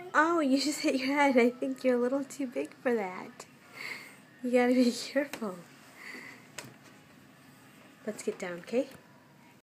Oh, you just hit your head. I think you're a little too big for that. You gotta be careful. Let's get down, okay?